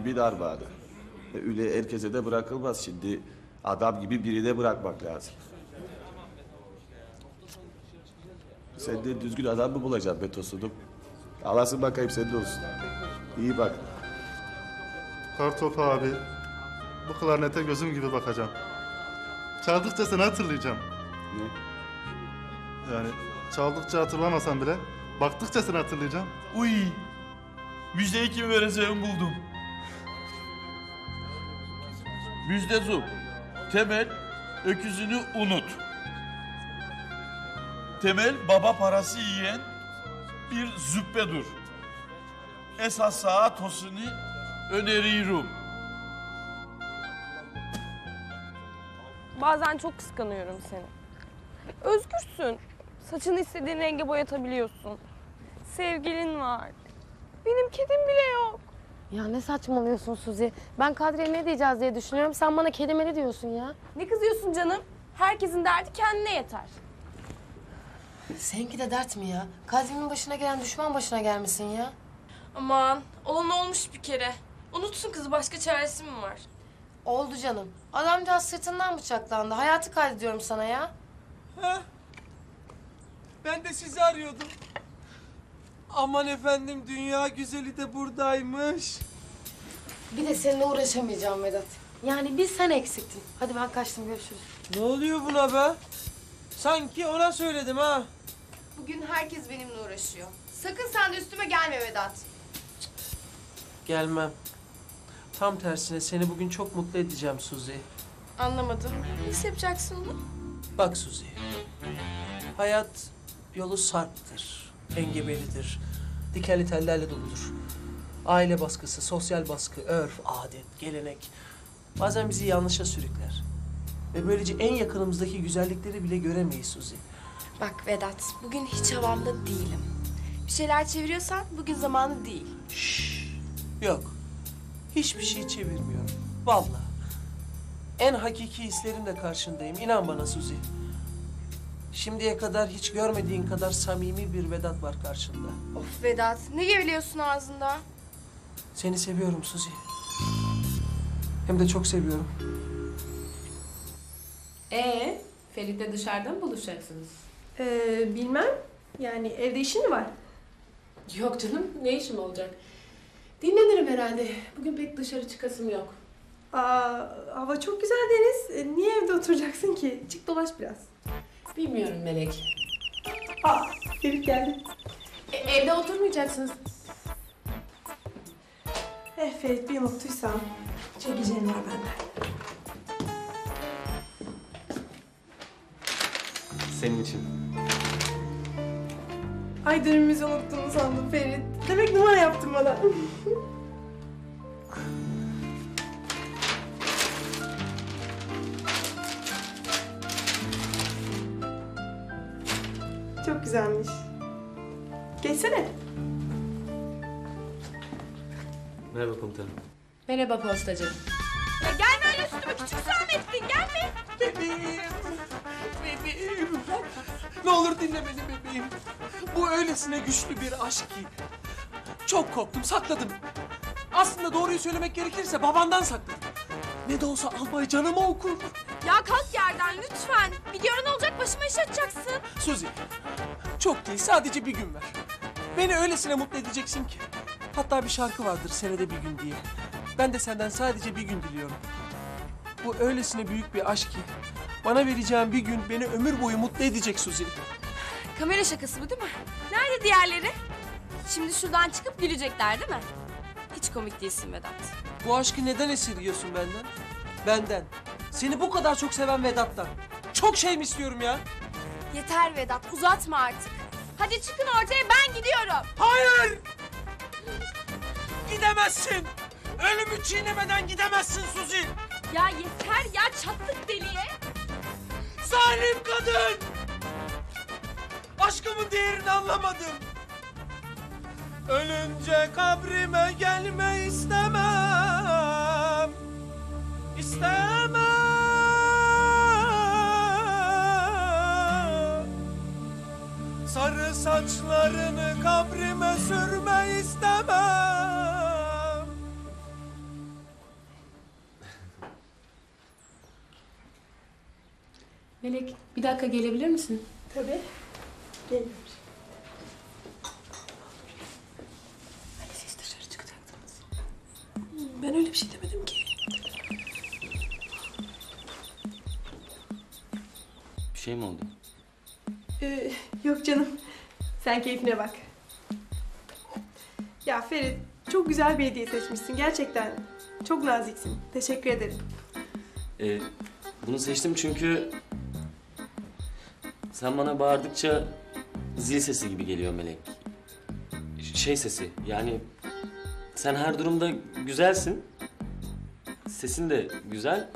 kimin armağanı? Öyle herkese de bırakılmaz şimdi. Adam gibi birine bırakmak lazım. Sen de düzgün adam mı bulacaksın be Tosunum? Alasın bakayım senin olsun. İyi bak. Kartopu abi. Bu klarnete gözüm gibi bakacağım. Çaldıkça seni hatırlayacağım. Ne? Yani çaldıkça hatırlamasam bile baktıkça seni hatırlayacağım. Uy! Müjdeyi kime vereceğimi buldum. Müjdezu, Temel öküzünü unut. Temel baba parası yiyen bir züppedur. Esas sağa tosunu öneriyorum. Bazen çok kıskanıyorum seni. Özgürsün. Saçını istediğin renge boyatabiliyorsun. Sevgilin var. Benim kedim bile yok. Ya ne saçmalıyorsun Suzi? Ben Kadriye ne diyeceğiz diye düşünüyorum. Sen bana kedimeli diyorsun ya. Ne kızıyorsun canım? Herkesin derdi kendine yeter. Seninki de dert mi ya? Kadriye'nin başına gelen düşman başına gelmesin ya. Aman olan olmuş bir kere. Unutsun kızı, başka çaresi mi var? Oldu canım. Adamcağız sırtından bıçaklandı. Hayatı kaydediyorum sana ya. Ha? Ben de sizi arıyordum. Aman efendim, dünya güzeli de buradaymış. Bir de seninle uğraşamayacağım Vedat. Yani bir sen eksiktin. Hadi ben kaçtım, görüşürüz. Ne oluyor buna be? Sanki ona söyledim ha. Bugün herkes benimle uğraşıyor. Sakın sen de üstüme gelme Vedat. Gelmem. Tam tersine seni bugün çok mutlu edeceğim Suzi. Anlamadım. Nasıl yapacaksın onu? Bak Suzi. Hayat yolu sarptır, engebelidir, dikenli tellerle doludur. Aile baskısı, sosyal baskı, örf, adet, gelenek bazen bizi yanlışa sürükler. Ve böylece en yakınımızdaki güzellikleri bile göremeyiz Suzi. Bak Vedat, bugün hiç havamda değilim. Bir şeyler çeviriyorsan bugün zamanı değil. Yok. Hiçbir şey çevirmiyorum. Vallahi. En hakiki hislerimle karşındayım. İnan bana Suzi. Şimdiye kadar hiç görmediğin kadar samimi bir Vedat var karşında. Of Vedat, ne geveliyorsun ağzında? Seni seviyorum Suzi. Hem de çok seviyorum. Ferit'le dışarıda mı buluşacaksınız? Bilmem. Yani evde işin mi var? Yok canım, ne işim olacak? Dinlenirim herhalde. Bugün pek dışarı çıkasım yok. Hava çok güzel Deniz. Niye evde oturacaksın ki? Çık dolaş biraz. Bilmiyorum Melek. Ferit geldi. Evde oturmayacaksınız. Ferit bir unuttuysam çekeceğim var benden. Senin için. Ay dönümümüzü unuttuğunu sandım Ferit. Demek numara yaptın bana. Çok güzelmiş. Geçsene. Merhaba komutanım. Merhaba postacı. Ya gelme öyle üstüme, küçük Samettin, gelme. Bebeğim. Bebeğim. Ne olur dinle beni bebeğim. Bu öylesine güçlü bir aşk ki. Çok korktum, sakladım. Aslında doğruyu söylemek gerekirse babandan sakladım. Ne de olsa albay canıma okur. Ya kalk yerden lütfen. Bir yarın olacak, başıma iş açacaksın. Suzi, çok değil, sadece bir gün ver. Beni öylesine mutlu edeceksin ki. Hatta bir şarkı vardır senede bir gün diye. Ben de senden sadece bir gün diliyorum. Bu öylesine büyük bir aşk ki. Bana vereceğin bir gün beni ömür boyu mutlu edecek Suzi. Kamera şakası bu değil mi? Nerede diğerleri? Şimdi şuradan çıkıp gülecekler değil mi? Hiç komik değilsin Vedat. Bu aşkı neden esirgiyorsun benden? Benden. Seni bu kadar çok seven Vedat'tan. Çok şey mi istiyorum ya? Yeter Vedat, uzatma artık. Hadi çıkın ortaya, ben gidiyorum. Hayır! Gidemezsin! Ölümü çiğnemeden gidemezsin Suzi! Ya yeter ya, çattık deliye. Zalim kadın! Aşkımın değerini anlamadım. Ölünce kabrime gelme istemem. İstemem. Sarı saçlarını kabrime sürme istemem. Melek, bir dakika gelebilir misin? Tabii. Geliyorum. Hani siz dışarı çıkacaktınız? Ben öyle bir şey demedim ki. Bir şey mi oldu? Yok canım. Sen keyfine bak. Ya Ferit, çok güzel bir hediye seçmişsin gerçekten. Çok naziksin. Teşekkür ederim. Bunu seçtim çünkü... Sen bana bağırdıkça zil sesi gibi geliyor Melek. Şey sesi, yani... Sen her durumda güzelsin. Sesin de güzel.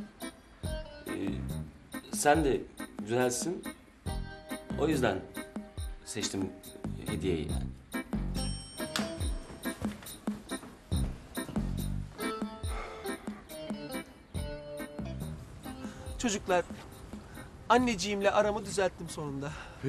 Sen de güzelsin. O yüzden seçtim hediyeyi yani. Çocuklar, anneciğimle aramı düzelttim sonunda.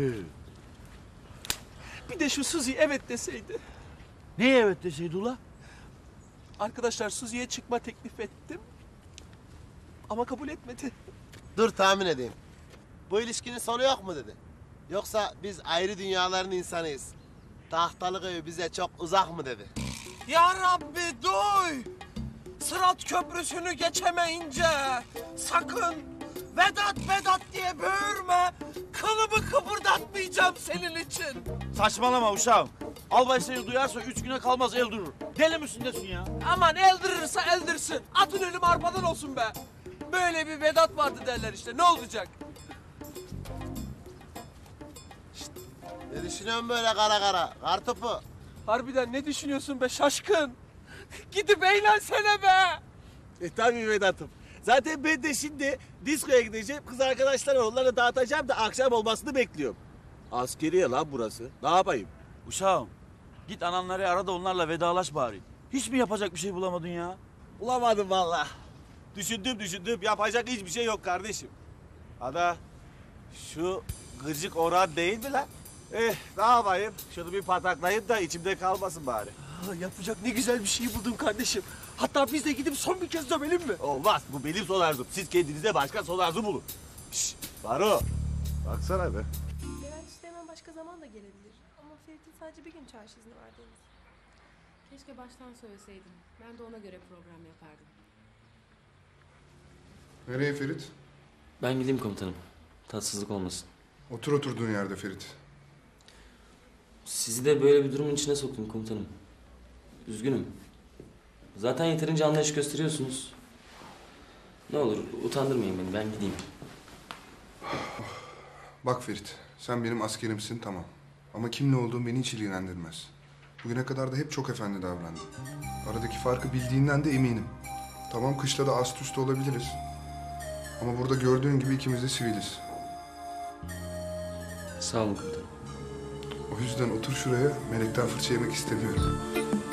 Bir de şu Suzi evet deseydi. Neye evet deseydi ula? Arkadaşlar Suzi'ye çıkma teklif ettim. Ama kabul etmedi. Dur tahmin edeyim. Bu ilişkinin sonu yok mu dedi. Yoksa biz ayrı dünyaların insanıyız. Tahtalık evi bize çok uzak mı dedi. Ya Rabbi duy! Sırat köprüsünü geçemeyince sakın Vedat diye böğürme. Kılımı kıpırdatmayacağım senin için. Saçmalama uşağım. Albay seni duyarsa 3 güne kalmaz el durur. Deli misin desin ya? Aman eldirirse eldirsin. Atın ölüm arpadan olsun be. Böyle bir Vedat vardı derler işte. Ne olacak? Ne düşünüyorsun böyle kara kara? Kartopu. Harbiden ne düşünüyorsun be şaşkın? Gidip eğlensene be. Tabii Vedat'ım. Zaten ben de şimdi diskoya gideceğim. Kız arkadaşlar onları dağıtacağım da akşam olmasını bekliyorum. Askeriye lan burası. Ne yapayım? Uşağım git ananları ara da onlarla vedalaş bari. Hiç mi yapacak bir şey bulamadın ya? Bulamadım vallahi. Düşündüm. Yapacak hiçbir şey yok kardeşim. Ada şu gıcık Orhan değil mi lan? Ne yapayım? Şunu bir pataklayayım da içimde kalmasın bari. Yapacak ne güzel bir şey buldum kardeşim. Hatta biz de gidip son bir kez dövelim mi? Olmaz. Bu benim son arzum. Siz kendinize başka son arzu bulun. Şşş. Baro. Baksana be. Levent işte hemen başka zaman da gelebilir. Ama Ferit'in sadece bir gün çarşı izni var Deniz. Keşke baştan söyleseydin. Ben de ona göre program yapardım. Nereye Ferit? Ben gideyim komutanım. Tatsızlık olmasın. Otur oturduğun yerde Ferit. Sizi de böyle bir durumun içine soktum komutanım. Üzgünüm. Zaten yeterince anlayış gösteriyorsunuz. Ne olur utandırmayın beni, ben gideyim. Bak Ferit, sen benim askerimsin tamam. Ama kimle olduğum beni hiç ilgilendirmez. Bugüne kadar da hep çok efendi davrandım. Aradaki farkı bildiğinden de eminim. Tamam kışla da ast üst olabiliriz. Ama burada gördüğün gibi ikimiz de siviliz. Sağ olun komutanım. O yüzden otur şuraya, Melek'ten fırça yemek istemiyorum.